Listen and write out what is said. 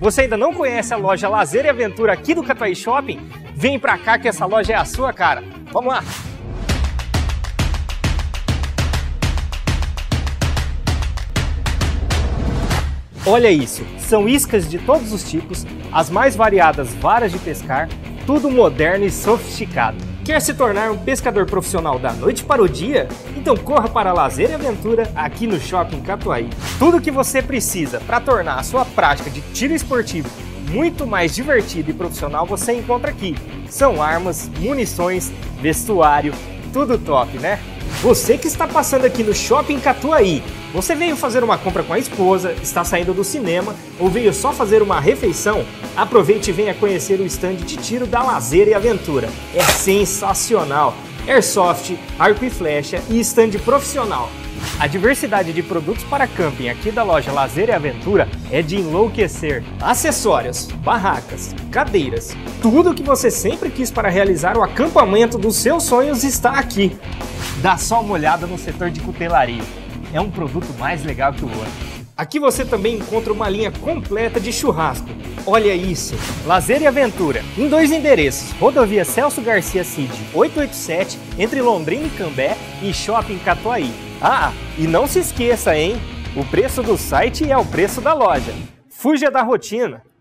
Você ainda não conhece a loja Lazer e Aventura aqui do Catuaí Shopping? Vem pra cá que essa loja é a sua cara. Vamos lá! Olha isso, são iscas de todos os tipos, as mais variadas varas de pescar, tudo moderno e sofisticado. Quer se tornar um pescador profissional da noite para o dia? Então corra para Lazer e Aventura aqui no Shopping Catuaí. Tudo o que você precisa para tornar a sua prática de tiro esportivo muito mais divertida e profissional você encontra aqui. São armas, munições, vestuário, tudo top, né? Você que está passando aqui no Shopping Catuaí, você veio fazer uma compra com a esposa, está saindo do cinema ou veio só fazer uma refeição? Aproveite e venha conhecer o stand de tiro da Lazer e Aventura. É sensacional! Airsoft, arco e flecha e stand profissional. A diversidade de produtos para camping aqui da loja Lazer e Aventura é de enlouquecer. Acessórios, barracas, cadeiras, tudo o que você sempre quis para realizar o acampamento dos seus sonhos está aqui. Dá só uma olhada no setor de cutelaria. É um produto mais legal que o outro. Aqui você também encontra uma linha completa de churrasco. Olha isso! Lazer e Aventura, em 2 endereços, Rodovia Celso Garcia Cid 887, entre Londrina e Cambé e Shopping Catuaí. Ah, e não se esqueça, hein? O preço do site é o preço da loja. Fuja da rotina!